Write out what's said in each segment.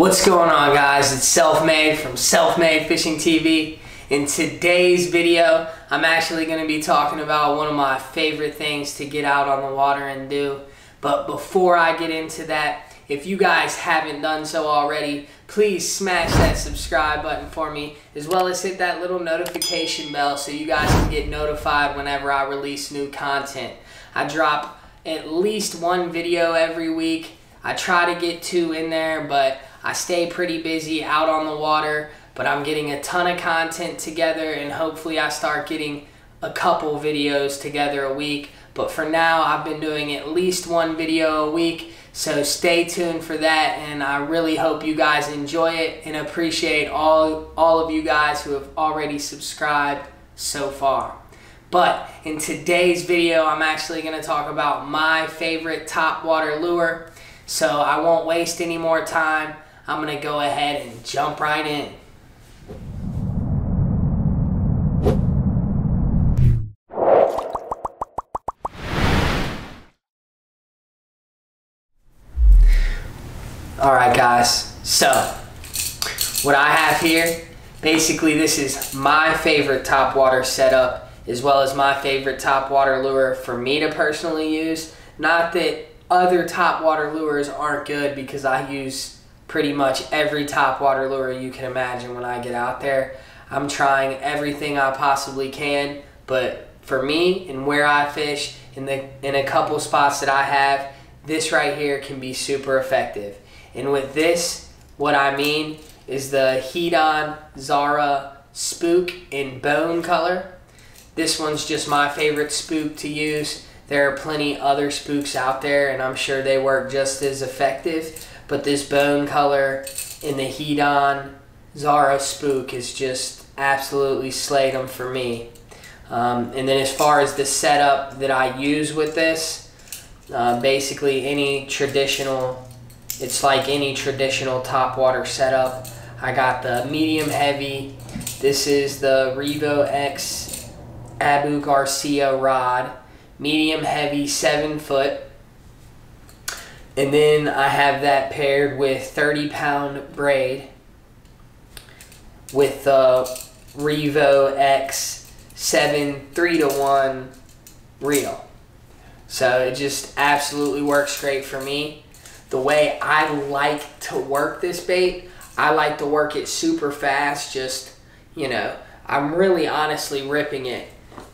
What's going on, guys? It's Self-Made from Self-Made Fishing TV. In today's video, I'm actually going to be talking about one of my favorite things to get out on the water and do. But before I get into that, if you guys haven't done so already, please smash that subscribe button for me, as well as hit that little notification bell so you guys can get notified whenever I release new content. I drop at least one video every week. I try to get 2 in there, but I stay pretty busy out on the water. But I'm getting a ton of content together, and hopefully I start getting a couple videos together a week. But for now, I've been doing at least 1 video a week, so stay tuned for that, and I really hope you guys enjoy it and appreciate all of you guys who have already subscribed so far. But in today's video, I'm actually going to talk about my favorite topwater lure, so I won't waste any more time. I'm going to go ahead and jump right in. Alright guys, so what I have here, basically this is my favorite topwater setup, as well as my favorite topwater lure for me to personally use. Not that other topwater lures aren't good, because I use pretty much every topwater lure you can imagine when I get out there. I'm trying everything I possibly can, but for me and where I fish, in a couple spots that I have, this right here can be super effective. And with this, what I mean is the Heat-On Zara Spook in bone color. This one's just my favorite spook to use. There are plenty other spooks out there, and I'm sure they work just as effective. But this bone color in the Heat-On Zara Spook is just absolutely slayed them for me. And then as far as the setup that I use with this, basically it's like any traditional topwater setup. I got the medium heavy. This is the Revo X Abu Garcia rod, medium heavy, 7 foot. And then I have that paired with 30-pound braid with the Revo X 7 3-to-1 reel. So it just absolutely works great for me. The way I like to work this bait, I like to work it super fast. Just, you know, I'm really honestly ripping it.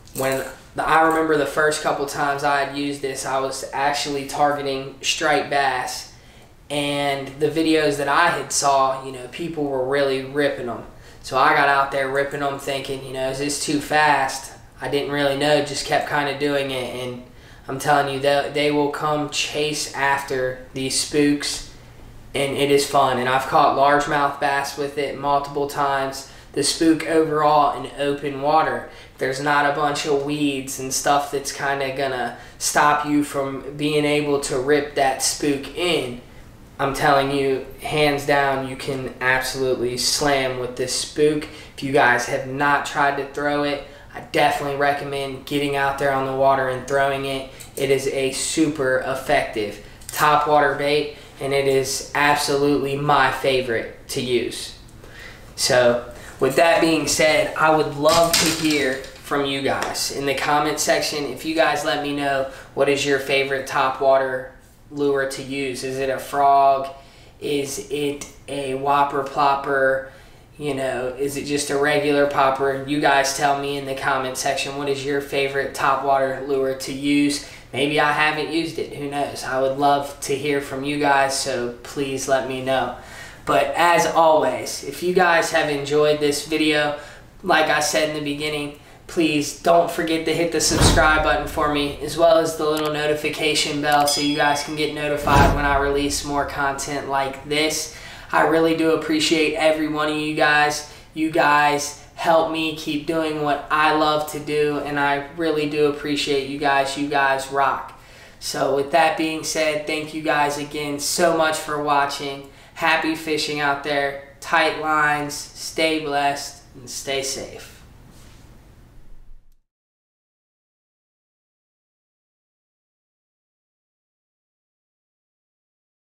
I remember the first couple times I had used this, I was actually targeting striped bass, and the videos that I had saw, you know, people were really ripping them. So I got out there ripping them thinking, you know, is this too fast? I didn't really know, just kept kind of doing it, and I'm telling you, they will come chase after these spooks, and it is fun. And I've caught largemouth bass with it multiple times. The spook overall in open water, there's not a bunch of weeds and stuff that's kind of gonna stop you from being able to rip that spook in. I'm telling you, hands down, you can absolutely slam with this spook. If you guys have not tried to throw it, I definitely recommend getting out there on the water and throwing it. It is a super effective topwater bait, and it is absolutely my favorite to use. So with that being said, I would love to hear from you guys in the comment section. If you guys let me know, what is your favorite topwater lure to use? Is it a frog? Is it a whopper plopper? You know, is it just a regular popper? You guys tell me in the comment section, what is your favorite topwater lure to use? Maybe I haven't used it, who knows? I would love to hear from you guys, so please let me know. But as always, if you guys have enjoyed this video, like I said in the beginning, please don't forget to hit the subscribe button for me, as well as the little notification bell, so you guys can get notified when I release more content like this. I really do appreciate every one of you guys. You guys help me keep doing what I love to do, and I really do appreciate you guys. You guys rock. So with that being said, thank you guys again so much for watching. Happy fishing out there. Tight lines. Stay blessed and stay safe.